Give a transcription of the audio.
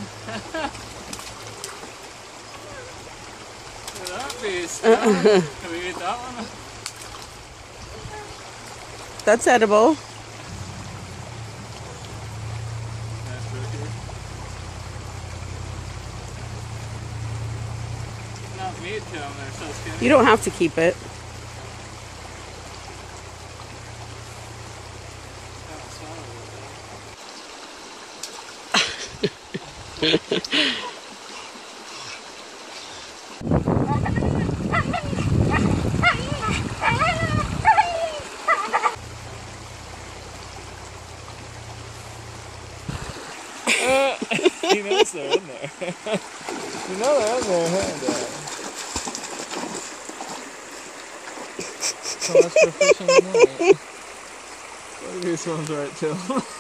That beast. Can we eat that one? That's edible. Not meat to them, they're so skinny. You don't have to keep it. He knows they're in there. You know they're in there, huh, Dad? So much for fishing tonight. Look at these ones right too.